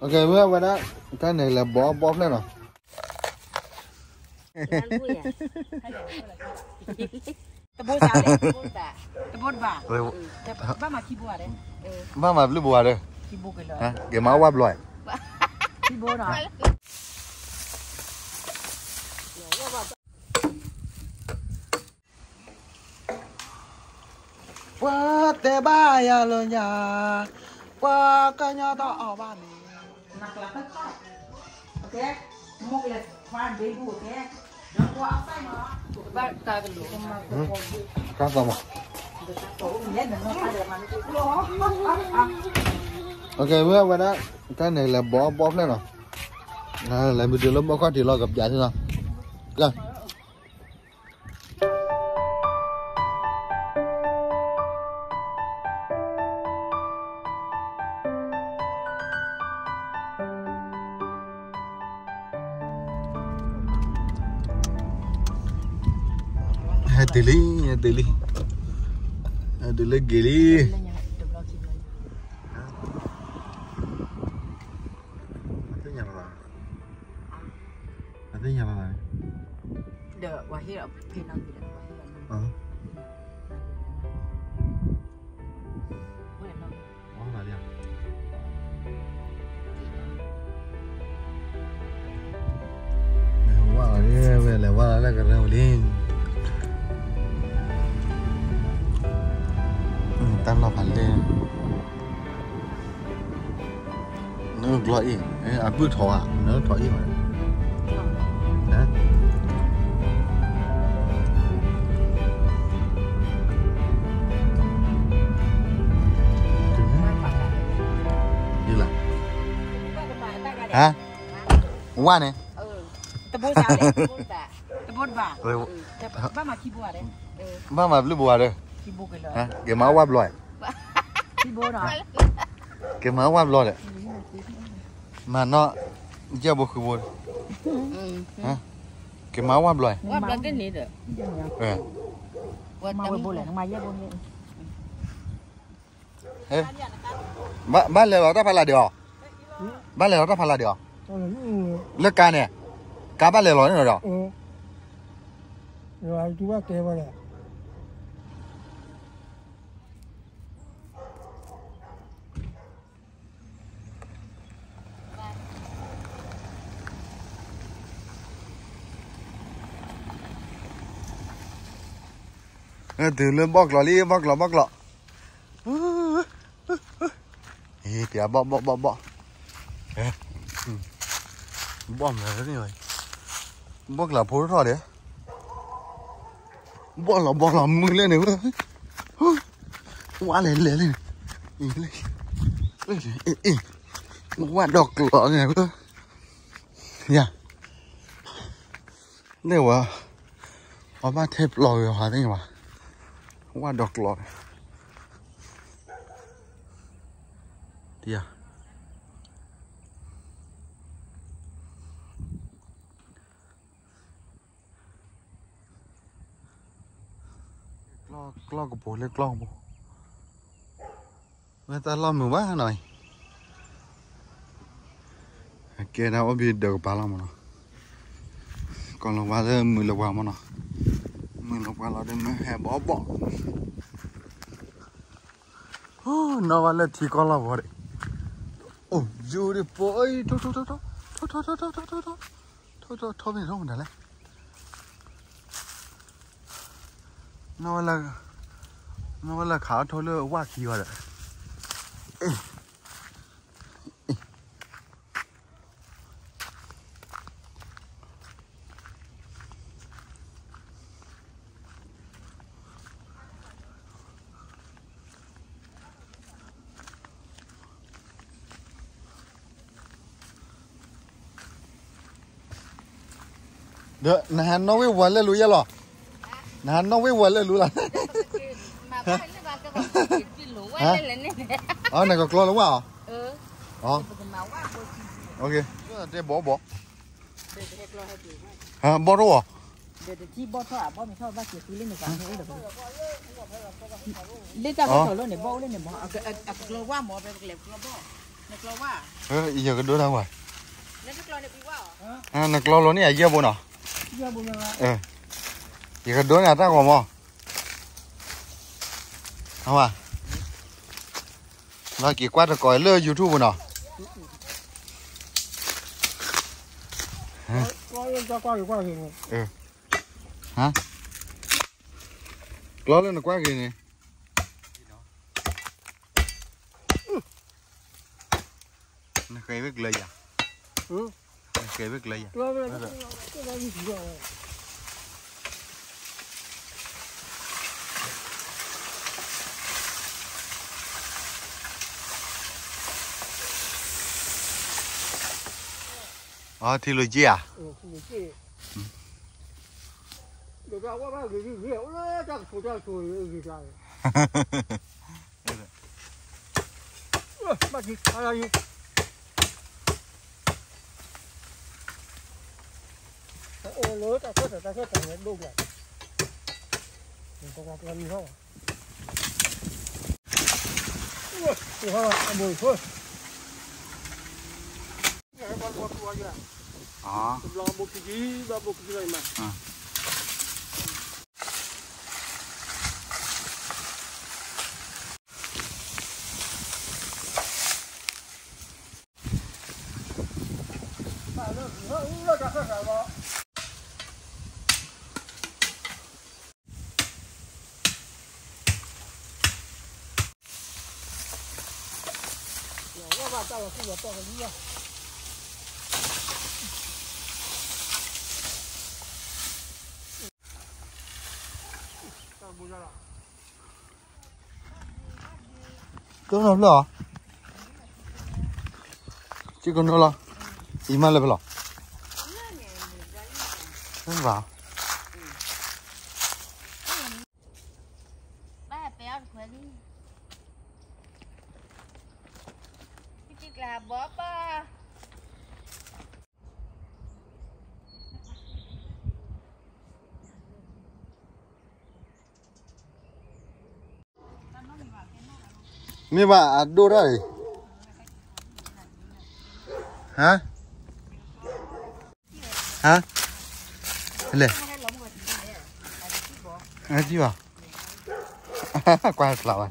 Ok bữa qua đó cái này là bỏ bóp lên rồi. Ba mà lưu bùa rồi. Hả? Cái máu quắp loại. Qua té ba ya lo nhà. Qua cái nhà đó ở ba mình. Ok, một là khoan bê bù thế, nó quá say mà, ba ta cái lúa mà Các con mà. Ok bữa qua đó cái này là bỏ bóp lên rồi. Lại một điều lớn bỏ khoát thì lo gặp giải thế nào. Rồi. Delhi gili. Ada apa? Được, wahir ở phía nam thì được. Là đi à? Wow, đi về qua là cái rau lên. Tan lo phải lên. Nó gọi gì? À bữa thọ à? Nó thọ gì mà? Đấy. Đi là. Hả? Qua này. Tập bút sao đấy? Tập bút bà. Ba mà khi bùa đấy. Ba mà lưu bùa rồi. Khi bùa cái lỡ. Hả? Cái máu quắp loại. Khi bùa đó. Cái máu quắp loại đấy. Mà nó chưa bùa khử bùa. Hả? Cái máu quắp loại. Quắp là cái gì được? Mà bùa lại nó mai bùa vậy. Ê. Ba lẽ đó phải là điều. Ba lẽ đó phải là điều. Lớp ca này. Cá ba lẽ rồi đó. Rồi chú bác kêu vào đây. Từ lên bóc lọ đi, bóc lọ. Ê, tía bọ. Ê. Bọ mà đấy rồi. Bóc là phố thôi đấy. Bọ là mừng lên này nữa. Quá lên. Lên. Quá độc lọ này nữa. Nha. Nếu mà ba thép lòi hả thế mà. Quá độc lọ. Đi à. Lo của bố lên lo bố. Người ta lo mù quá này. Kia nào ở bên đầu bà làm mà nó. Còn là qua đây mười là qua mà nó. Mười là qua là đây mới hè bỏ. Nó vào là thì con là vào đấy. Ồ, dù đi bơi. Thôi mình không để lại. Nó là khá thôi là quá kỳ vào đấy. Được, nè nó với quần lên lùi ra lò. Nè nó với quần lên lùi là. Hả? Này còn lo đúng không? Ok. Để bỏ. Hả? Bỏ đâu à? Để chi bỏ thôi à? Bỏ mình thôi, bác chỉ lên được cả nữa được. Lên ra cái thổ luôn để bỏ lên để bỏ. Lo qua mỏ về lẹp lo bỏ. นักเราว่าอีgiờ cái đứa đâu rồi นักเราเนี่ยพี่ว่านักเรานี่ไอ้เยี่ยบุญเหรอเยี่ยบุญยังไงอีกcái đứa này ta còn mò không à nói kỳ quát rồi coi lơ YouTube buồnเหรอhả lo lên là quá gì nè nó cây biết lây à nó cây biết lây à thì lùi chi à được ra quá bao cái gì hiểu đó chắc phụ cho tôi gì trời bắt gì ai gì lứa ta khớt thành đục này mình có gặp làm gì không ủa không mùi thôi con cua chưa lo một cái gì này mà Có nó lò chứ còn nó lò gì mà lại lò nó vào ba béo khỏe đi cái là bóp á mi bà đua đây hả lên chi vào qua lẩu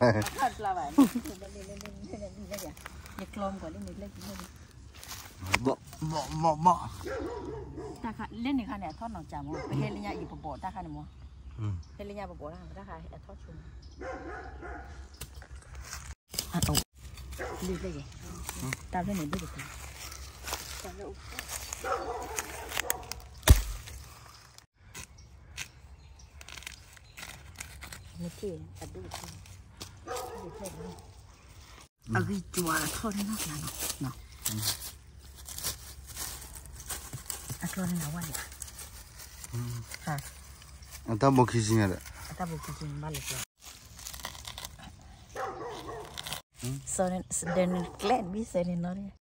bỏ ta khá lên này khá này thoát nào chả muaไปเฮลิญาอีกบ่ตาค่ะนี่มั้งเฮลิญาบ่ๆตาค่ะทอดชุมเอาดีเลยตามเรื่องนี้ด้วยกันตามเรื่องไม่เที่ยอัดดูเอาวิจัวทอดให้น่ากินเนาะอัดทอดให้น่าว่าเนี่ยค่ะ ta bộ khí gì vậy ta bộ khí gì mà được so nên kén biết sao nên nó đi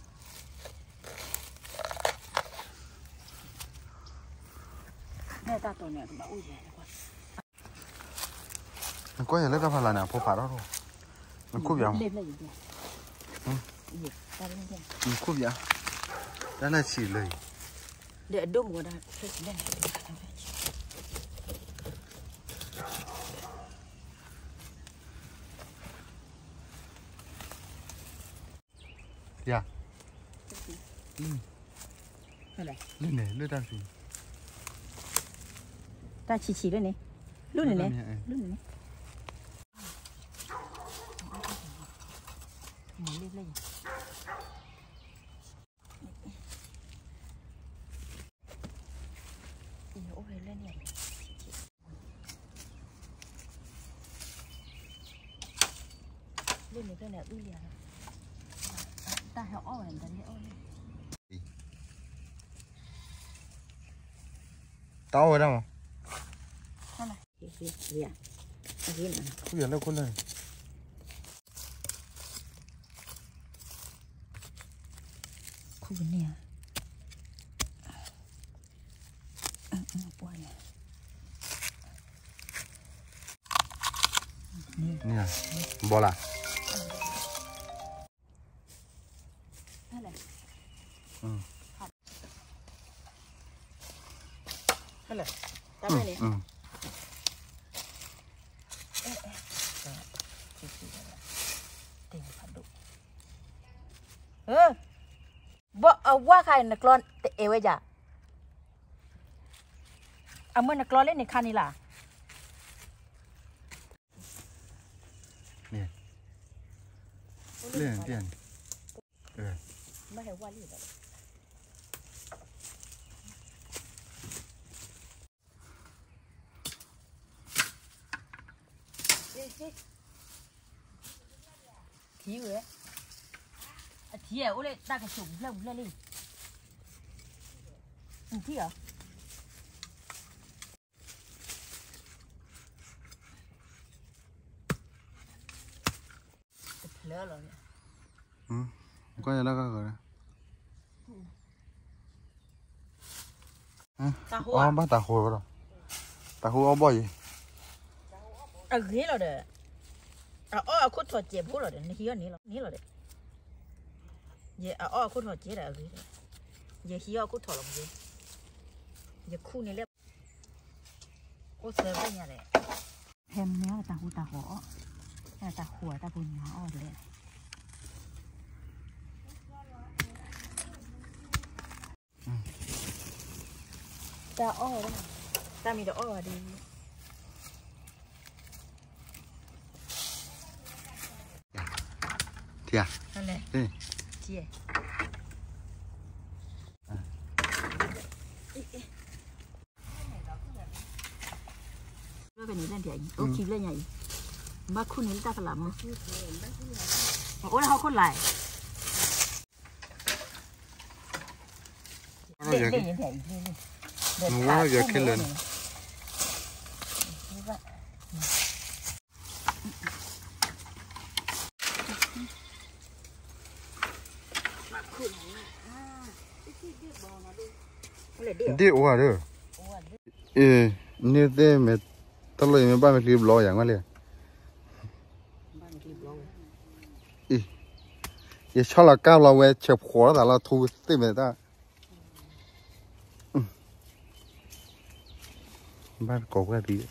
nè ta tổ này bảo ui vậy quá có gì lấy ta phải là nào phô phá đó rồi mình cúp vậy lên là gì mình cúp vậy đó là chỉ lời để đúng của ta phải lên dạ lên này lên ta gì ta chỉ lên này lúc này này lúc này này lên lên ôi lên này lên này cái này ui liền ta hiểu ôi anh ta hiểu tao ở đâu không này gì à gì này không biết đâu con này khu vực này nè bò là นั่นแหละตามไปเลยบ่เอาว่าใครนักร้องเอเวจ้ะเอาเมื่อนักร้องเล่นในคันนี่ล่ะเนี่ยเรื่องเปลี่ยนไม่ให้ว่ารีบทีเว้ยทีอ่ะโอ้เลยตากระสุนเล่นเลยทีเหรอเลิกแล้วเนี่ยก็จะเลิกก็เลยอ๋อบ้านตาหัวก็หรอตาหัวเอาบ่อยนี่เราเด้อเอาคุดถอดเจ็บพูดเราเด้อนี่เหรอนี่เราเด้อเย่คุดถอดเจ็บอะไรเย่ขี้คุดถอดลงเย่เย่คู่นี่เรียบโอ้เสือเป็นยังไงแฮมเนี้ยตาหัวตาบุญเนาะเลยตาได้ตามีแต่ดีเที่ยนั่นแหละเที่ยเรื่องนี้เรื่องใหญ่โอ้คิดเรื่องใหญ่มาคู่นี้ตาสลับมั้งโอ้แล้วเขาคนไหลเด็กยังใหญ่หนูว่าอยากขึ้นเลยดีอ้วนเด้อนี่เต้เม็ดตลอดไม่บ้านไม่คลิปล้ออย่างนั้นเลยอย่าชอบละก้าวเราเวชเฉียบหัวแต่เราทูติดเม็ดได้บ้านกบก็ดี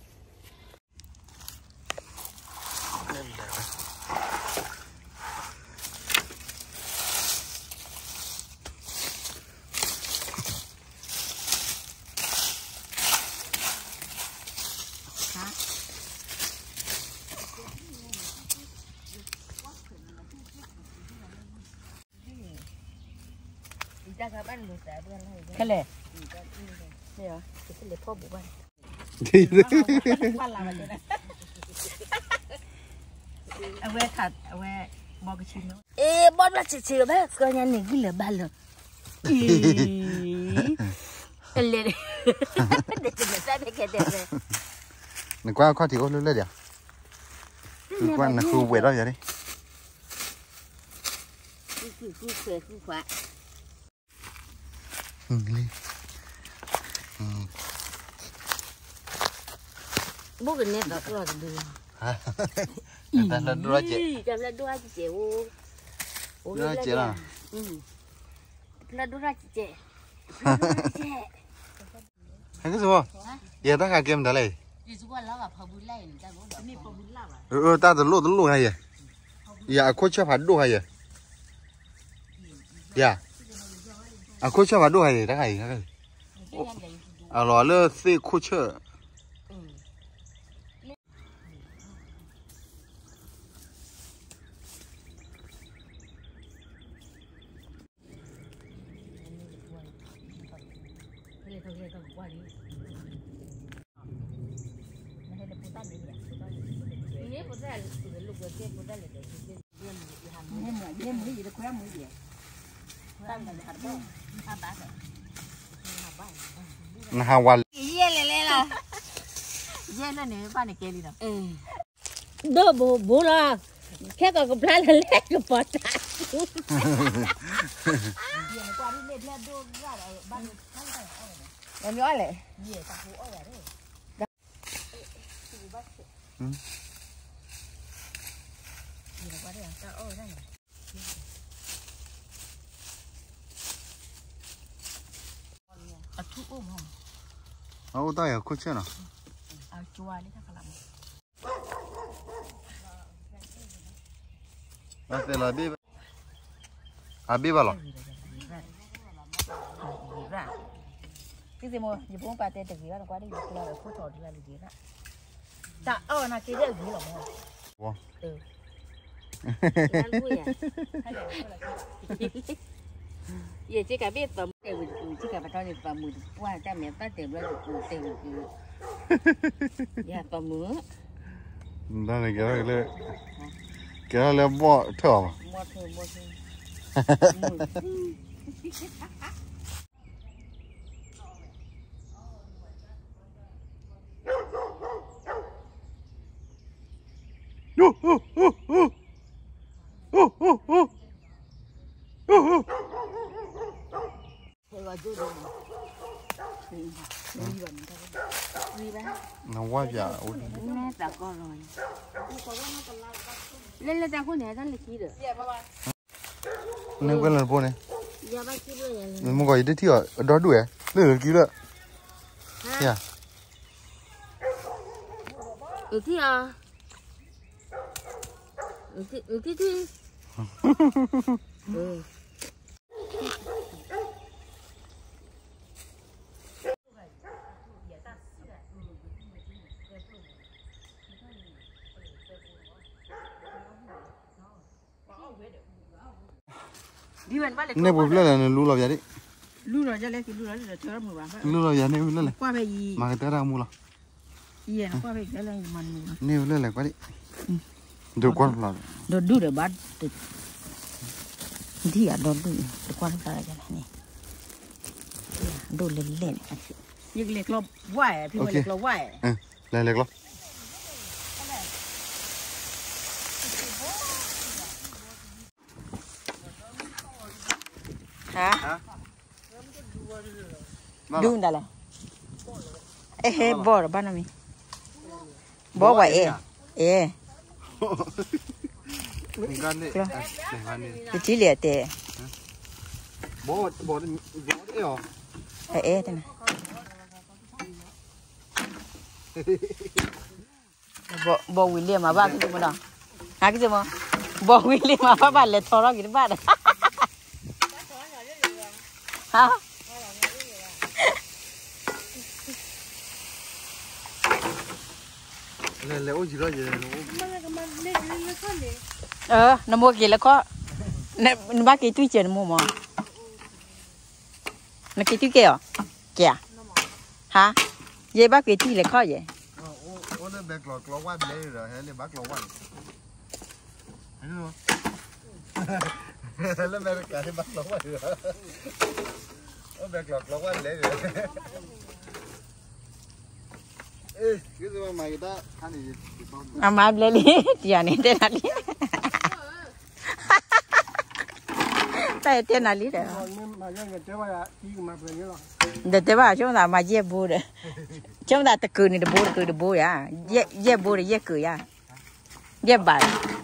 แค่เลยเนี่ยเหรอจะเป็นเลยพ่อบุกบ้านบ้านเราเลยนะเอาไว้ถัดเอาไว้บอกชิมเนาะบอกว่าจะเชื่อไหมก็ยังหนีกินเหลือบ้านเลยเลยเด็กจะไม่ใช่ไม่แก่เด็กเลยนึกว่าข้อที่เขาเลื่อยเดี๋ยวคือว่าน่ะคือเวทแล้วอย่างนี้คือเสือคือขวาบุกเนี่ยดอกเราจะดูแต่ละดูอะไรจะละดูอะไรเจ๋อดูอะไรเจ๋อละดูอะไรเจ๋ให้ก็สิบ่อย่าตั้งแต่เกมเท่าไหร่ตาจะลู่ให้อย่าคุยชอบหัดดูให้อย่าคุยชอบหัดดูให้ได้ไงรอเลิกสิคุยเชื่อนะฮะวันเย่เลยล่ะเย่นั่นเนี่ยบ้านเนี่ยเกลีนะเด้อโบล่ะแค่กับพลาดเล็กกับปอดตาเย่กว่าที่เล็กเล็กดูว่าบ้านนั่นเลยมันย้อยเลยเย่ตาหูอ้อยเลยเย่กว่าเดี๋ยวตาอ้อยนั่น à thu ôm không ô tay à cốt chết nào à chua đấy chắc là đây là bếp à bếp vào cái gì mà gì bún ba tê được gì đó quá đi là phun thổi là gì đó ta na cái gì rồi mà wow giờ chỉ cả biết và chỉ cả phải cho và mùi qua cha mẹ ta tiền ra được tiền dạ và mưa đây là cái là bỏ thở mà mua thôi nó quá dạ nè ta con rồi lên ta con này ta lấy gì được nên quên lần bố này giờ ba kilo này mình muốn gọi đi thì ở đó đuổi lừa ký lợ yeah ở thì à ở thì đi bên ba nên bố là lú là gì lú rồi cho lấy cái lú rồi để thưa mùi vàng lú là gì nên là qua về gì mà cái té ra mua là iya qua về cái này mình nên là quá đi được quan là đồ đu để bắt thì à đồ đu để quan ra cái này đồ lên lên những lệch lo vải thì lệch lo vải lên lệch lo hả đun đã là ê bỏ rồi ban mình bỏ vậy gan đi cái chỉ lẻ tệ bỏ đấy hả thế này bỏ William mà ba cái gì mà đó hả cái gì mà bỏ William mà ba lại thò ra cái ba đó hả lên lẹo gì đó vậy nó mua kia là có nó ba cái túi tiền mua mà nó cái túi kia kìa hả vậy ba cái túi là có vậy ô nó bẹt lọt lọt qua đây rồi hay là bác lọt qua thấy không nó bẹt cả thì bác lọt qua rồi nó bẹt lọt qua đây rồi ê cái gì mà mày người ta ăn gì mà lấy đi tiền này tên là đi tay tên là đi đấy để thế bà chúng ta mà dễ bù đấy chúng ta tự cười này để bù ya dễ bù để dễ cười ya dễ bà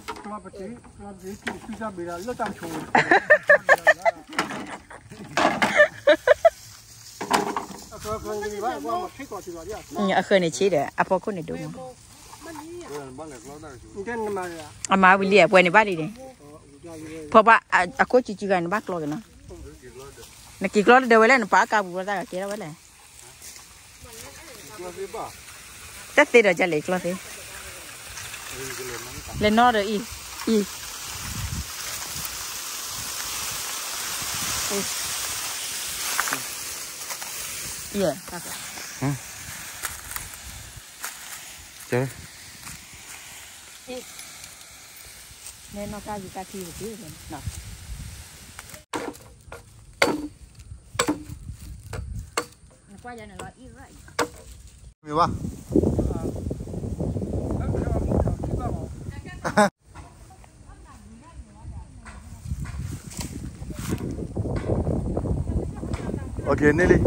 ở khơi này chỉ để à po con này đúng không mà bây giờ quay này bắt đi điพอบ้าอะโคจิจิกันบ้ากลอกันเนาะนักกีฬาเดินไปแล้วป้ากาบุกตาเกี่ยวไว้เลยแต่เตะจะเล็กลอสิเล่นนอร์อีเย่เจ๊ nên nó cao gì cao chi một tí rồi nè qua giờ này là ít vậy hiểu không ok đi đi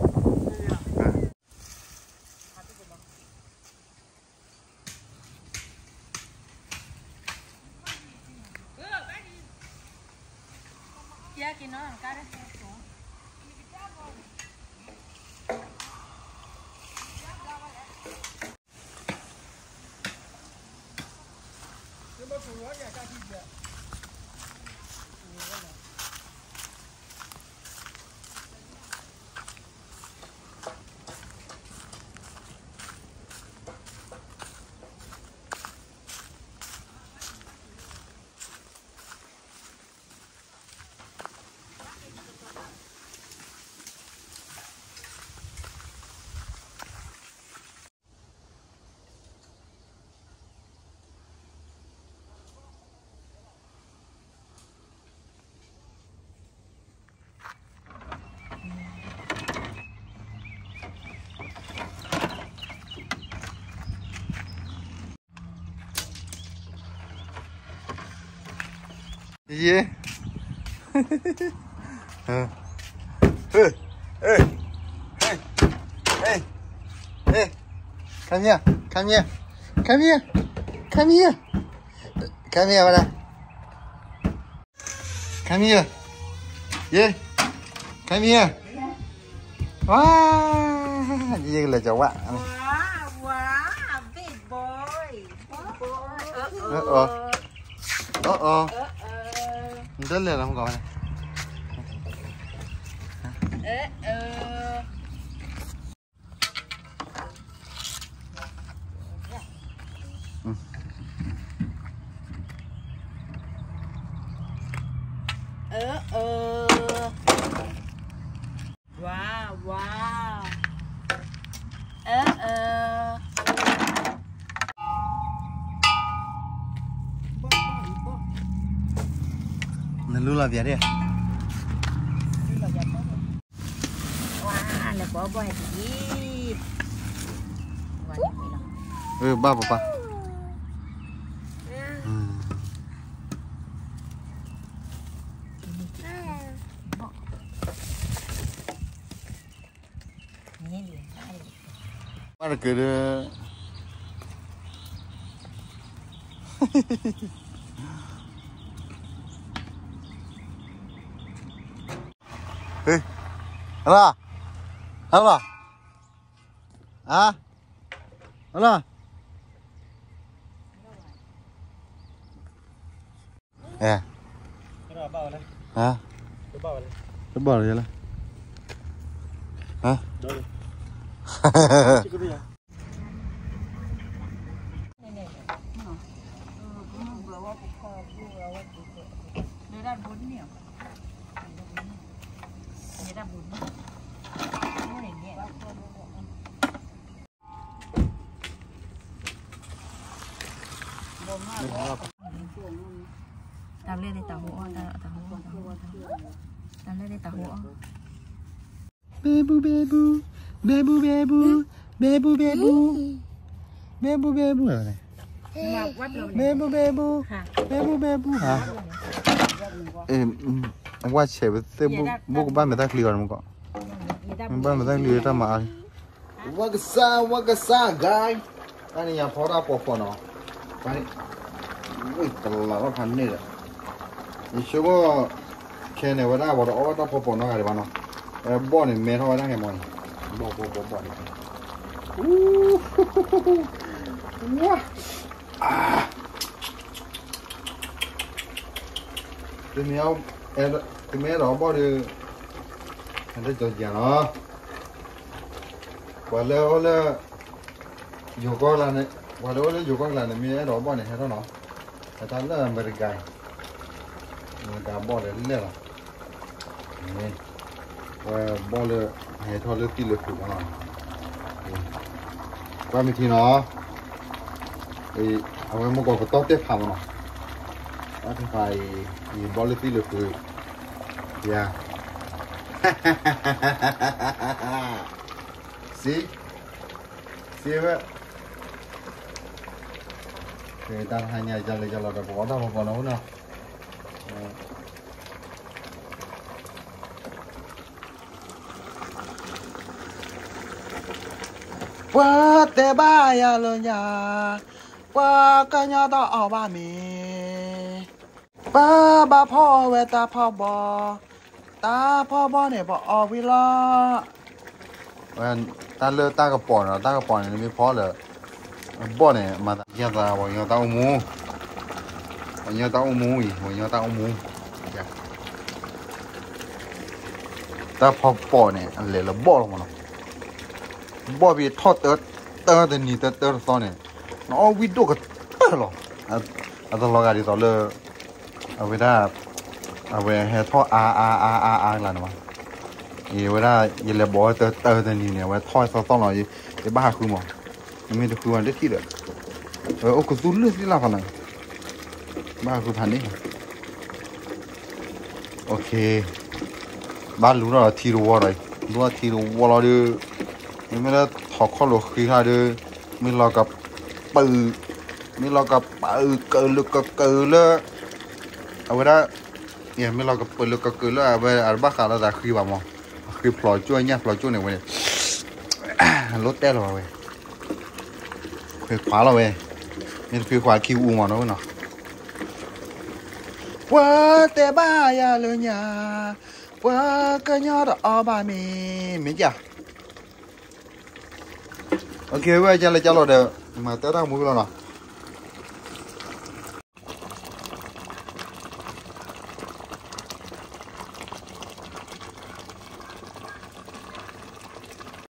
Yeah. Hey, hey, hey, hey, hey, come here, come here, come here, come here, come here, Vada. Come here. Yeah, come here. Wow, ये ले जाओ Wow, big boy. Big boy. Rất là không có này. Wow, wow. Nó lưu là việc đi. Wow, là có boy gì? Ba papa. Ba được cái Ê, hello, hello, à, hello, Cái đó bao này. hả, Cái bao này. cái bò này là, hả, Đâu đi. Chứ có gì à? Tao lên đây tao hổ, tao lên đây tao hổ. bebu bebu, bebu bebu, bebu bebu, bebu bebu rồi này, Mà quát rồi. bebu bebu, bebu bebu hả? Em qua chơi với tớ bố của ba mẹ ta clear rồi không có, ba mẹ ta clear ta mà. Wagasa guy, anh nhà phó ra phò nó, anh, ui tao là nó phản này rồi, như số cái này vào đó nó phò nó cái gì vậy nó, bỏ này mẹ thôi đó cái mồi, bỏ này, từ mẹ đó bỏ đi, anh thấy cho gì nó. Quả leo là dù có là này, quả leo là dù có là này mi đó bỏ này hay đó nó, người ta là người gài, người ta bỏ để lên là, này, và bỏ lên hay thôi lên tí lên phụ nó, qua mi thì nó, thì ông em có cái tốt tiếp hàm nó, đó thì phải bỏ lên tí lên phụ, yeah. See what? Người ta hai ngày cho là bỏ đâu mà còn nấu nào. Qua te ba ya lo nhà, qua cái nhà ta ở ba mì, baพ่อ về taพ่อ bò, taพ่อ bò này bỏ ở villa. Ta lơ ta cái bò này mới phó là bò này mà nhà ta vào nhà ta mua ta phó bò này anh lấy là bò luôn mà bò bị thoát tớ thì nhỉ tớ sao này nó bị đổ cái tớ rồi tao lo cái gì tao lơ về đó về hè thoát là nóอีเวลาเยลบอยเตอร์นี่เนี่ยว่าทอยซอๆหน่อยไอ้บ้าคือหมอไม่ได้คือวันได้ที่เลยโอ้ก็ซุ่นเลยสิล่ะพันน่ะบ้าคือพันนี่โอเคบ้านรู้แล้วที่รู้ว่าอะไรรู้ว่าที่รู้ว่าเราดูไม่ได้ถอดข้อหลุดคือค่ะดูไม่รอกับปืนไม่รอกับปืนเกินเลยเอาเวลาเนี่ยไม่เราก็เปิดลูกก็เกิดแล้วไปอาบ้าขาเราจะคือแบบมั้งคือปล่อยจ้วยเนี่ยปล่อยจ้วยเนี่ยเว้ยรถได้หรอเว้ยคือขวาเราเว้ยนี่คือขวาคิวอูมาเนาะว่าแต่บ้ายาเลยเนี่ยว่าก็ยอดอบ้ามีไม่จ้ะโอเคเว้ยจะเลยจะรอเดี๋ยวมาเต้าตั้งมือแล้วเนาะ